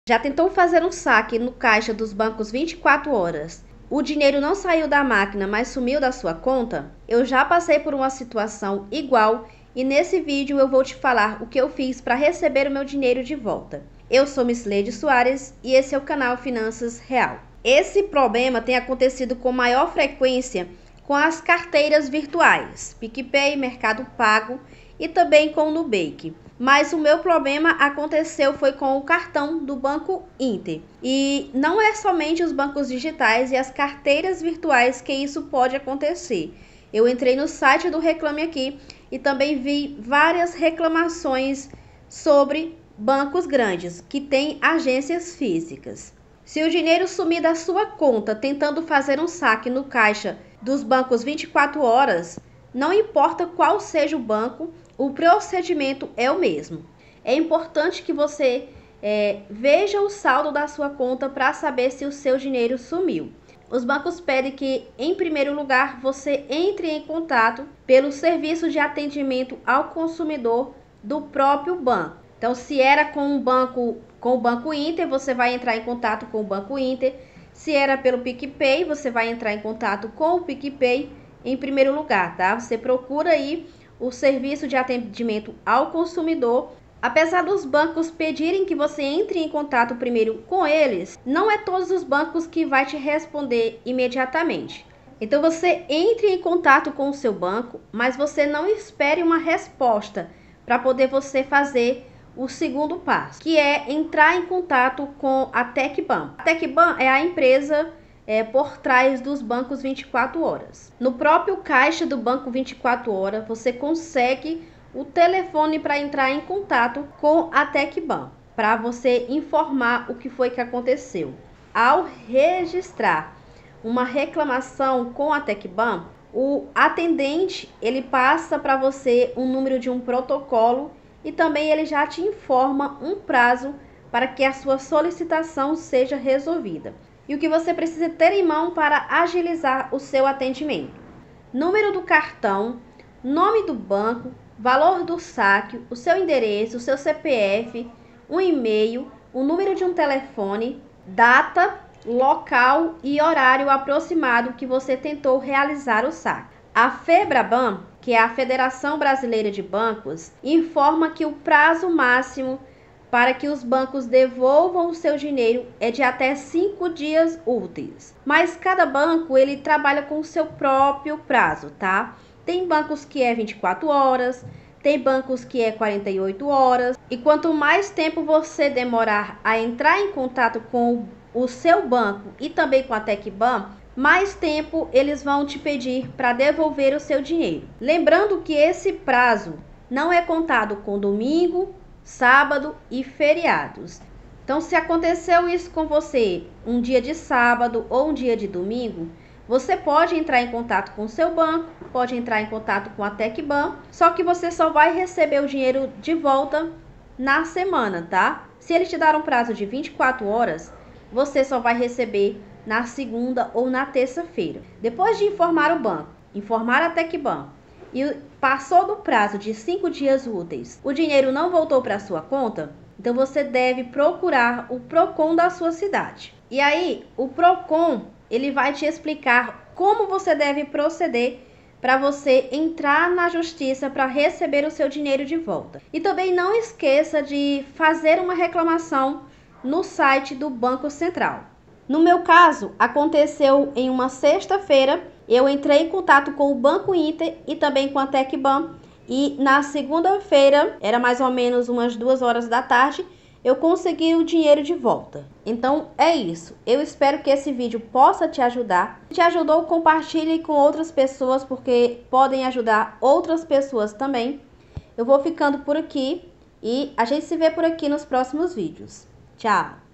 Já tentou fazer um saque no caixa dos bancos 24 horas? O dinheiro não saiu da máquina, mas sumiu da sua conta? Eu já passei por uma situação igual e nesse vídeo eu vou te falar o que eu fiz para receber o meu dinheiro de volta. Eu sou Miss Leide Soares e esse é o canal Finanças Real. Esse problema tem acontecido com maior frequência com as carteiras virtuais, PicPay, Mercado Pago e também com o Nubank. Mas o meu problema aconteceu foi com o cartão do Banco Inter. E não é somente os bancos digitais e as carteiras virtuais que isso pode acontecer. Eu entrei no site do Reclame Aqui e também vi várias reclamações sobre bancos grandes que têm agências físicas. Se o dinheiro sumir da sua conta tentando fazer um saque no caixa dos bancos 24 horas, não importa qual seja o banco, o procedimento é o mesmo. É importante que você veja o saldo da sua conta para saber se o seu dinheiro sumiu. Os bancos pedem que, em primeiro lugar, você entre em contato pelo serviço de atendimento ao consumidor do próprio banco. Então, se era com o Banco Inter, você vai entrar em contato com o Banco Inter. Se era pelo PicPay, você vai entrar em contato com o PicPay em primeiro lugar, tá? Você procura aí o serviço de atendimento ao consumidor. Apesar dos bancos pedirem que você entre em contato primeiro com eles, não é todos os bancos que vai te responder imediatamente. Então você entre em contato com o seu banco, mas você não espere uma resposta para poder você fazer o segundo passo, que é entrar em contato com a TecBan. A TecBan é a empresa por trás dos bancos 24 horas. No próprio caixa do banco 24 horas, você consegue o telefone para entrar em contato com a TecBan, para você informar o que foi que aconteceu. Ao registrar uma reclamação com a TecBan, o atendente ele passa para você um número de um protocolo e também ele já te informa um prazo para que a sua solicitação seja resolvida. E o que você precisa ter em mão para agilizar o seu atendimento: número do cartão, nome do banco, valor do saque, o seu endereço, o seu CPF, um e-mail, o número de um telefone, data, local e horário aproximado que você tentou realizar o saque. A FEBRABAN, que é a Federação Brasileira de Bancos, informa que o prazo máximo para que os bancos devolvam o seu dinheiro é de até 5 dias úteis. Mas cada banco ele trabalha com o seu próprio prazo, tá? Tem bancos que é 24 horas, tem bancos que é 48 horas. E quanto mais tempo você demorar a entrar em contato com o seu banco e também com a TecBan, mais tempo eles vão te pedir para devolver o seu dinheiro. Lembrando que esse prazo não é contado com domingo, sábado e feriados. Então, se aconteceu isso com você um dia de sábado ou um dia de domingo, você pode entrar em contato com o seu banco, pode entrar em contato com a TecBan, só que você só vai receber o dinheiro de volta na semana, tá? Se ele te dar um prazo de 24 horas, você só vai receber na segunda ou na terça-feira. Depois de informar o banco, informar a TecBan, e passou do prazo de 5 dias úteis, o dinheiro não voltou para sua conta, então você deve procurar o Procon da sua cidade. E aí, o Procon, ele vai te explicar como você deve proceder para você entrar na justiça para receber o seu dinheiro de volta. E também não esqueça de fazer uma reclamação no site do Banco Central. No meu caso, aconteceu em uma sexta-feira. Eu entrei em contato com o Banco Inter e também com a TecBan e na segunda-feira, era mais ou menos umas 2 horas da tarde, eu consegui o dinheiro de volta. Então é isso. Eu espero que esse vídeo possa te ajudar. Se te ajudou, compartilhe com outras pessoas porque podem ajudar outras pessoas também. Eu vou ficando por aqui e a gente se vê por aqui nos próximos vídeos. Tchau!